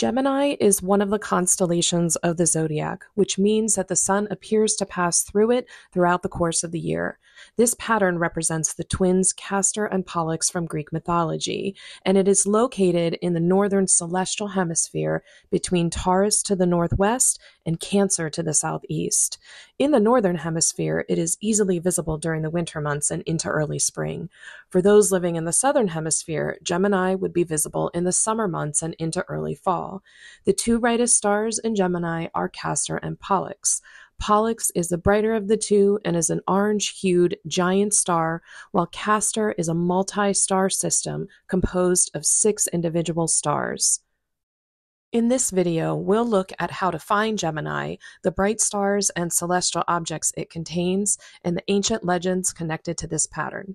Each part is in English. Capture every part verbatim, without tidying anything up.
Gemini is one of the constellations of the zodiac, which means that the sun appears to pass through it throughout the course of the year. This pattern represents the twins Castor and Pollux from Greek mythology, and it is located in the northern celestial hemisphere between Taurus to the northwest and Cancer to the southeast. In the northern hemisphere, it is easily visible during the winter months and into early spring. For those living in the southern hemisphere, Gemini would be visible in the summer months and into early fall. The two brightest stars in Gemini are Castor and Pollux. Pollux is the brighter of the two and is an orange-hued giant star, while Castor is a multi-star system composed of six individual stars. In this video, we'll look at how to find Gemini, the bright stars and celestial objects it contains, and the ancient legends connected to this pattern.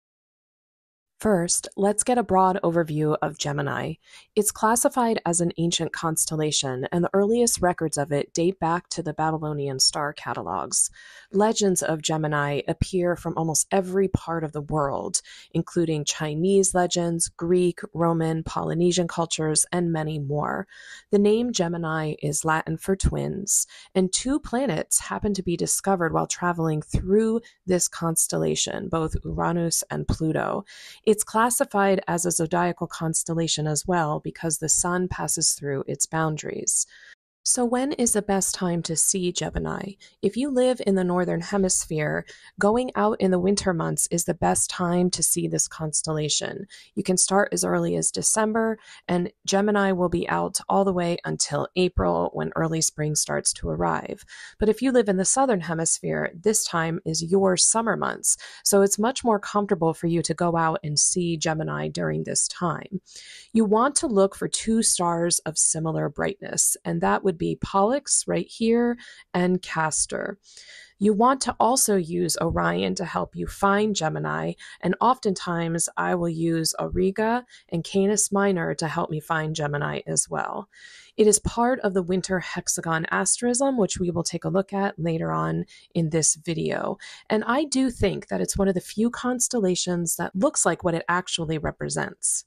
First, let's get a broad overview of Gemini. It's classified as an ancient constellation, and the earliest records of it date back to the Babylonian star catalogs. Legends of Gemini appear from almost every part of the world, including Chinese legends, Greek, Roman, Polynesian cultures, and many more. The name Gemini is Latin for twins, and two planets happen to be discovered while traveling through this constellation, both Uranus and Pluto. It's classified as a zodiacal constellation as well because the sun passes through its boundaries. So when is the best time to see Gemini? If you live in the northern hemisphere, going out in the winter months is the best time to see this constellation. You can start as early as December, and Gemini will be out all the way until April when early spring starts to arrive. But if you live in the southern hemisphere, this time is your summer months, so it's much more comfortable for you to go out and see Gemini during this time. You want to look for two stars of similar brightness, and that would be Pollux right here and Castor. You want to also use Orion to help you find Gemini, and oftentimes I will use Auriga and Canis Minor to help me find Gemini as well. It is part of the winter hexagon asterism, which we will take a look at later on in this video. And I do think that it's one of the few constellations that looks like what it actually represents.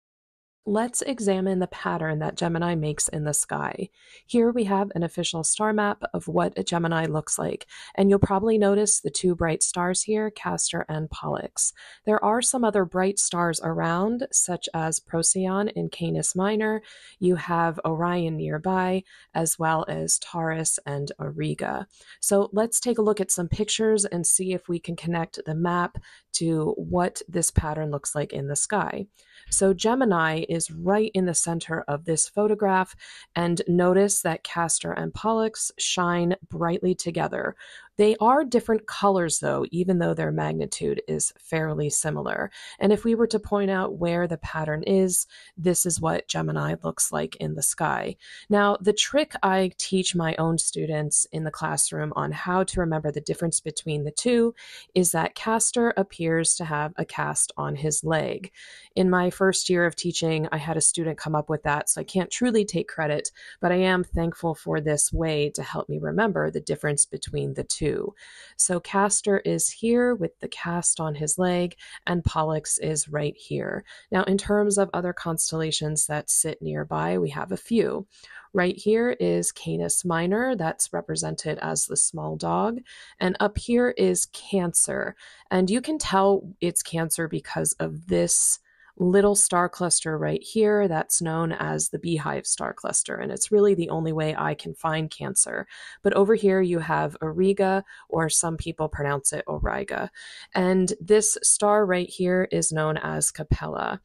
Let's examine the pattern that Gemini makes in the sky. Here we have an official star map of what a Gemini looks like, and you'll probably notice the two bright stars here, Castor and Pollux. There are some other bright stars around, such as Procyon in Canis Minor. You have Orion nearby, as well as Taurus and Auriga. So let's take a look at some pictures and see if we can connect the map to what this pattern looks like in the sky. So Gemini is right in the center of this photograph, and notice that Castor and Pollux shine brightly together. They are different colors though, even though their magnitude is fairly similar. And if we were to point out where the pattern is, this is what Gemini looks like in the sky. Now, the trick I teach my own students in the classroom on how to remember the difference between the two is that Castor appears to have a cast on his leg. In my first year of teaching, I had a student come up with that, so I can't truly take credit, but I am thankful for this way to help me remember the difference between the two. So Castor is here with the cast on his leg, and Pollux is right here. Now, in terms of other constellations that sit nearby, we have a few. Right here is Canis Minor, that's represented as the small dog, and up here is Cancer. And you can tell it's Cancer because of this little star cluster right here that's known as the beehive star cluster, and it's really the only way I can find Cancer. But over here you have Auriga, or some people pronounce it Auriga, and this star right here is known as Capella.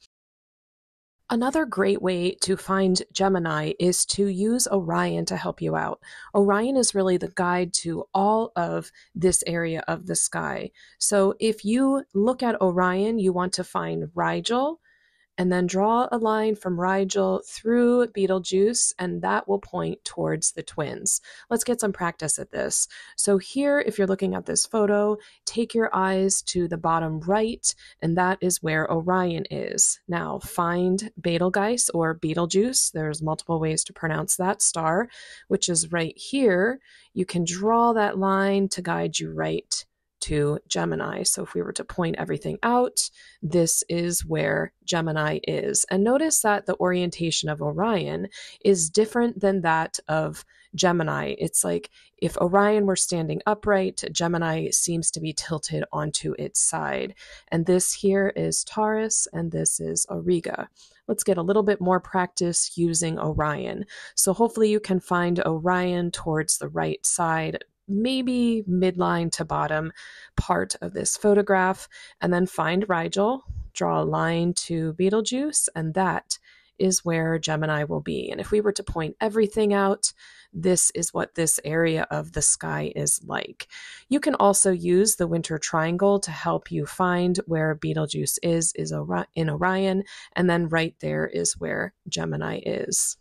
Another great way to find Gemini is to use Orion to help you out. Orion is really the guide to all of this area of the sky. So if you look at Orion, you want to find Rigel, and then draw a line from Rigel through Betelgeuse, and that will point towards the twins. Let's get some practice at this. So here, if you're looking at this photo, take your eyes to the bottom right, and that is where Orion is. Now find Betelgeuse or Betelgeuse. There's multiple ways to pronounce that star, which is right here. You can draw that line to guide you right to Gemini. So if we were to point everything out, this is where Gemini is. And notice that the orientation of Orion is different than that of Gemini. It's like if Orion were standing upright, Gemini seems to be tilted onto its side. And this here is Taurus, and this is Auriga. Let's get a little bit more practice using Orion. So hopefully you can find Orion towards the right side, maybe midline to bottom part of this photograph, and then find Rigel, draw a line to Betelgeuse, and that is where Gemini will be. And if we were to point everything out, this is what this area of the sky is like. You can also use the winter triangle to help you find where Betelgeuse is, is in Orion, and then right there is where Gemini is.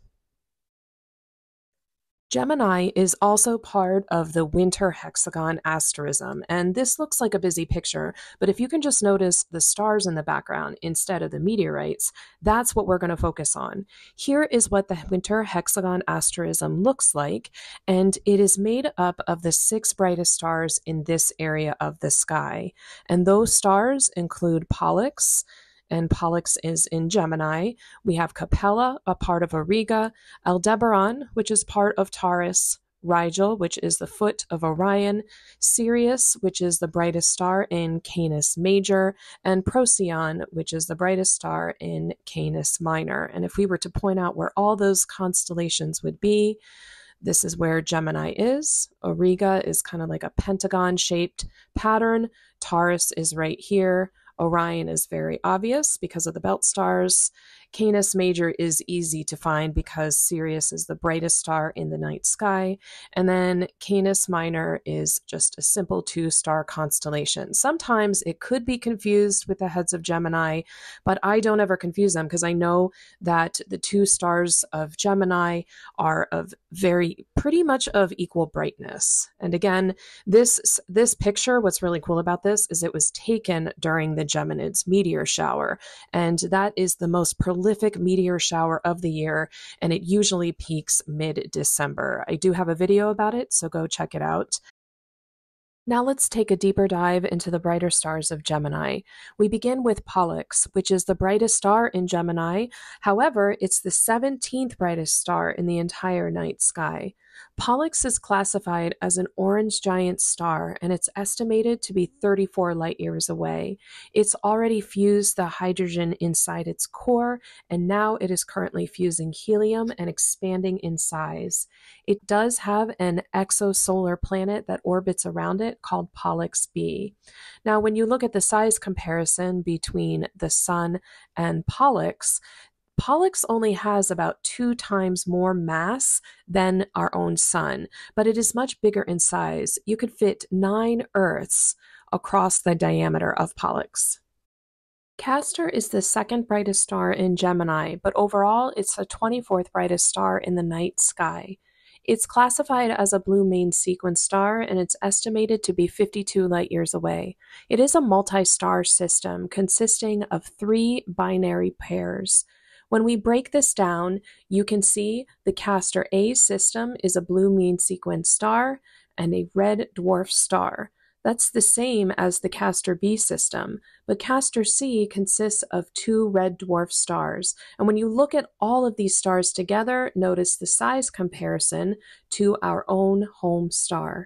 Gemini is also part of the winter hexagon asterism, and this looks like a busy picture, but if you can just notice the stars in the background instead of the meteorites, that's what we're going to focus on. Here is what the winter hexagon asterism looks like, and it is made up of the six brightest stars in this area of the sky, and those stars include Pollux, and Pollux is in Gemini. We have Capella, a part of Auriga, Aldebaran, which is part of Taurus, Rigel, which is the foot of Orion, Sirius, which is the brightest star in Canis Major, and Procyon, which is the brightest star in Canis Minor. And if we were to point out where all those constellations would be, this is where Gemini is. Auriga is kind of like a pentagon-shaped pattern. Taurus is right here. Orion is very obvious because of the belt stars. Canis Major is easy to find because Sirius is the brightest star in the night sky. And then Canis Minor is just a simple two-star constellation. Sometimes it could be confused with the heads of Gemini, but I don't ever confuse them because I know that the two stars of Gemini are of very, pretty much of equal brightness. And again, this, this picture, what's really cool about this is it was taken during the Geminids meteor shower, and that is the most prolific prolific meteor shower of the year, and it usually peaks mid-December. I do have a video about it, so go check it out. Now let's take a deeper dive into the brighter stars of Gemini. We begin with Pollux, which is the brightest star in Gemini. However, it's the seventeenth brightest star in the entire night sky. Pollux is classified as an orange giant star, and it's estimated to be thirty-four light years away. It's already fused the hydrogen inside its core, and now it is currently fusing helium and expanding in size. It does have an exosolar planet that orbits around it called Pollux B. Now, when you look at the size comparison between the Sun and Pollux, Pollux only has about two times more mass than our own Sun, but it is much bigger in size. You could fit nine Earths across the diameter of Pollux. Castor is the second brightest star in Gemini, but overall it's the twenty-fourth brightest star in the night sky. It's classified as a blue main sequence star, and it's estimated to be fifty-two light years away. It is a multi-star system consisting of three binary pairs. When we break this down, you can see the Castor A system is a blue main sequence star and a red dwarf star. That's the same as the Castor B system, but Castor C consists of two red dwarf stars. And when you look at all of these stars together, notice the size comparison to our own home star.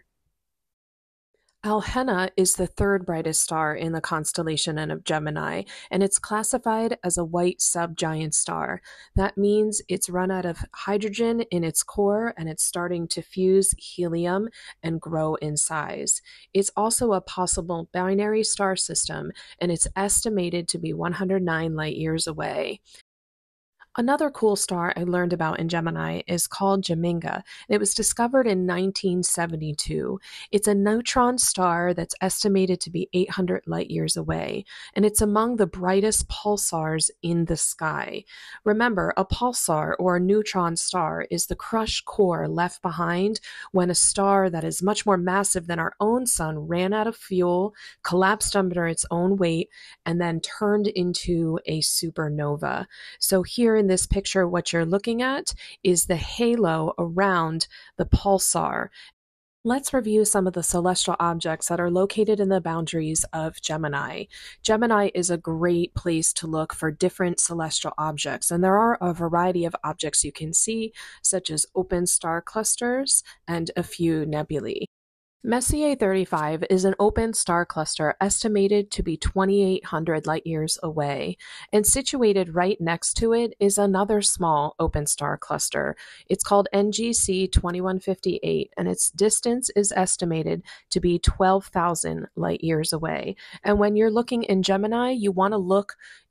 Alhenna is the third brightest star in the constellation of Gemini, and it's classified as a white subgiant star. That means it's run out of hydrogen in its core, and it's starting to fuse helium and grow in size. It's also a possible binary star system, and it's estimated to be one hundred nine light years away. Another cool star I learned about in Gemini is called Geminga. It was discovered in nineteen seventy-two. It's a neutron star that's estimated to be eight hundred light years away, and it's among the brightest pulsars in the sky. Remember, a pulsar or a neutron star is the crushed core left behind when a star that is much more massive than our own sun ran out of fuel, collapsed under its own weight, and then turned into a supernova. So here in this picture, what you're looking at is the halo around the pulsar. Let's review some of the celestial objects that are located in the boundaries of Gemini. Gemini is a great place to look for different celestial objects, and there are a variety of objects you can see, such as open star clusters and a few nebulae. Messier thirty-five is an open star cluster estimated to be twenty-eight hundred light years away, and situated right next to it is another small open star cluster. It's called N G C twenty-one fifty-eight, and its distance is estimated to be twelve thousand light years away. And when you're looking in Gemini, you want to look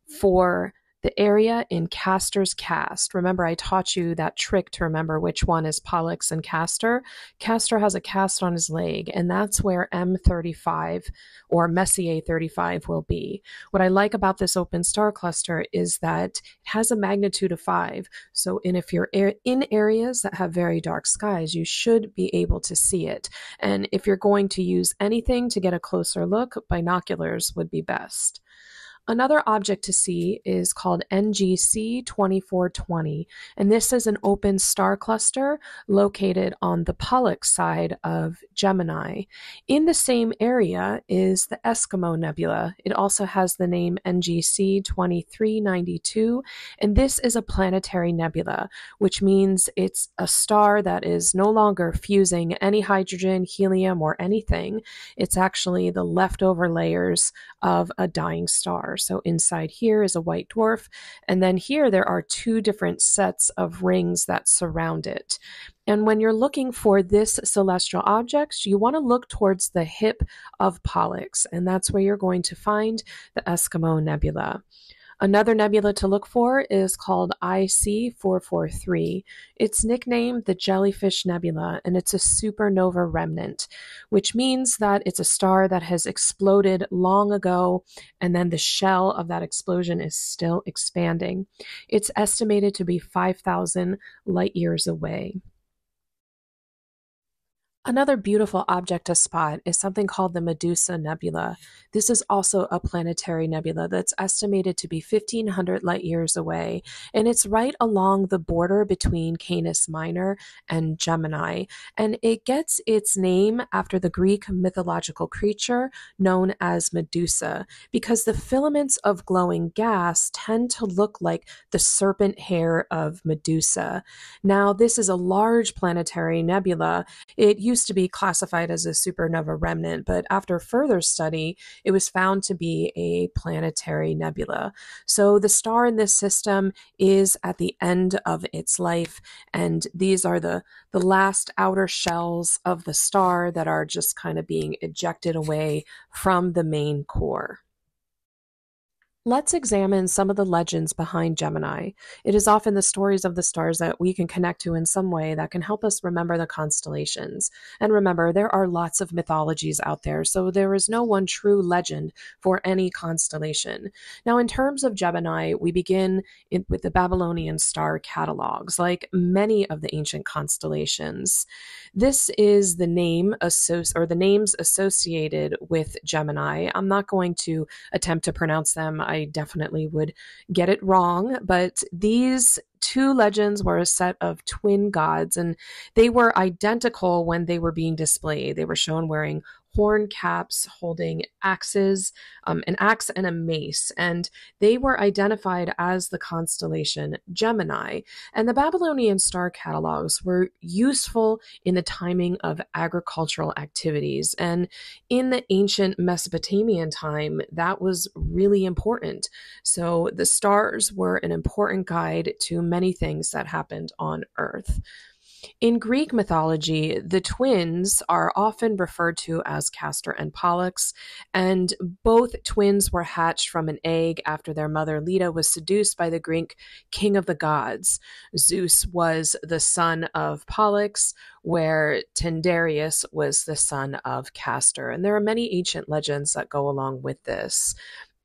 for the area in Castor's cast. Remember, I taught you that trick to remember which one is Pollux and Castor. Castor has a cast on his leg, and that's where M thirty-five or Messier thirty-five will be. What I like about this open star cluster is that it has a magnitude of five. So in, if you're in areas that have very dark skies, you should be able to see it. And if you're going to use anything to get a closer look, binoculars would be best. Another object to see is called N G C twenty-four twenty, and this is an open star cluster located on the Pollux side of Gemini. In the same area is the Eskimo Nebula. It also has the name N G C twenty-three ninety-two, and this is a planetary nebula, which means it's a star that is no longer fusing any hydrogen, helium, or anything. It's actually the leftover layers of a dying star. So inside here is a white dwarf, and then here there are two different sets of rings that surround it. And when you're looking for this celestial object, you want to look towards the hip of Pollux, and that's where you're going to find the Eskimo Nebula. Another nebula to look for is called I C four forty-three. It's nicknamed the Jellyfish Nebula, and it's a supernova remnant, which means that it's a star that has exploded long ago, and then the shell of that explosion is still expanding. It's estimated to be five thousand light years away. Another beautiful object to spot is something called the Medusa Nebula. This is also a planetary nebula that's estimated to be fifteen hundred light years away, and it's right along the border between Canis Minor and Gemini, and it gets its name after the Greek mythological creature known as Medusa, because the filaments of glowing gas tend to look like the serpent hair of Medusa. Now, this is a large planetary nebula. It used to be classified as a supernova remnant, but after further study, it was found to be a planetary nebula. So the star in this system is at the end of its life, and these are the, the last outer shells of the star that are just kind of being ejected away from the main core. Let's examine some of the legends behind Gemini. It is often the stories of the stars that we can connect to in some way that can help us remember the constellations. And remember, there are lots of mythologies out there, so there is no one true legend for any constellation. Now, in terms of Gemini, we begin in, with the Babylonian star catalogs, like many of the ancient constellations. This is the name associ- or the names associated with Gemini. I'm not going to attempt to pronounce them. I definitely would get it wrong, but these two legends were a set of twin gods, and they were identical when they were being displayed. They were shown wearing horn caps, holding axes, um, an axe and a mace, and they were identified as the constellation Gemini. And the Babylonian star catalogs were useful in the timing of agricultural activities, and in the ancient Mesopotamian time, that was really important. So the stars were an important guide to many things that happened on Earth. In Greek mythology, the twins are often referred to as Castor and Pollux, and both twins were hatched from an egg after their mother Leda was seduced by the Greek king of the gods. Zeus was the son of Pollux, where Tyndareus was the son of Castor. And there are many ancient legends that go along with this.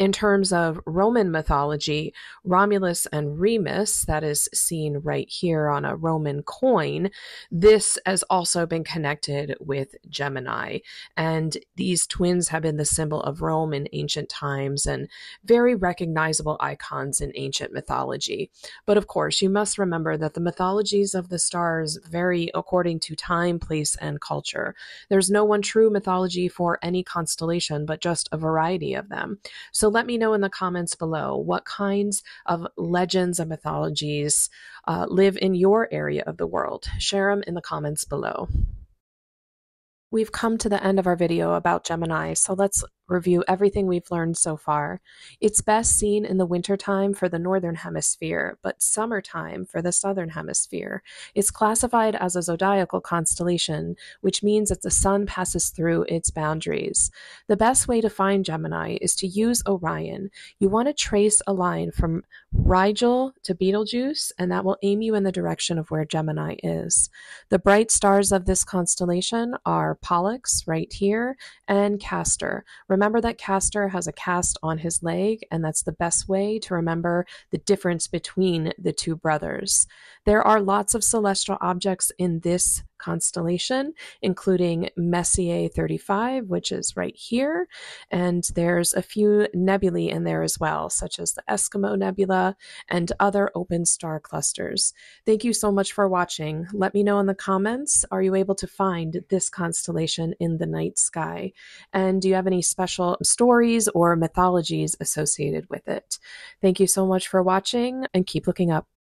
In terms of Roman mythology, Romulus and Remus, that is seen right here on a Roman coin, this has also been connected with Gemini. And these twins have been the symbol of Rome in ancient times and very recognizable icons in ancient mythology. But of course, you must remember that the mythologies of the stars vary according to time, place, and culture. There's no one true mythology for any constellation, but just a variety of them. So let me know in the comments below what kinds of legends and mythologies uh, live in your area of the world. Share them in the comments below. We've come to the end of our video about Gemini, so let's review everything we've learned so far. It's best seen in the wintertime for the northern hemisphere, but summertime for the southern hemisphere. It's classified as a zodiacal constellation, which means that the sun passes through its boundaries. The best way to find Gemini is to use Orion. You want to trace a line from Rigel to Betelgeuse, and that will aim you in the direction of where Gemini is. The bright stars of this constellation are Pollux, right here, and Castor. Remember that Castor has a cast on his leg, and that's the best way to remember the difference between the two brothers. There are lots of celestial objects in this constellation, including Messier thirty-five, which is right here, and there's a few nebulae in there as well, such as the Eskimo Nebula and other open star clusters. Thank you so much for watching. Let me know in the comments, are you able to find this constellation in the night sky? And do you have any special stories or mythologies associated with it? Thank you so much for watching, and keep looking up.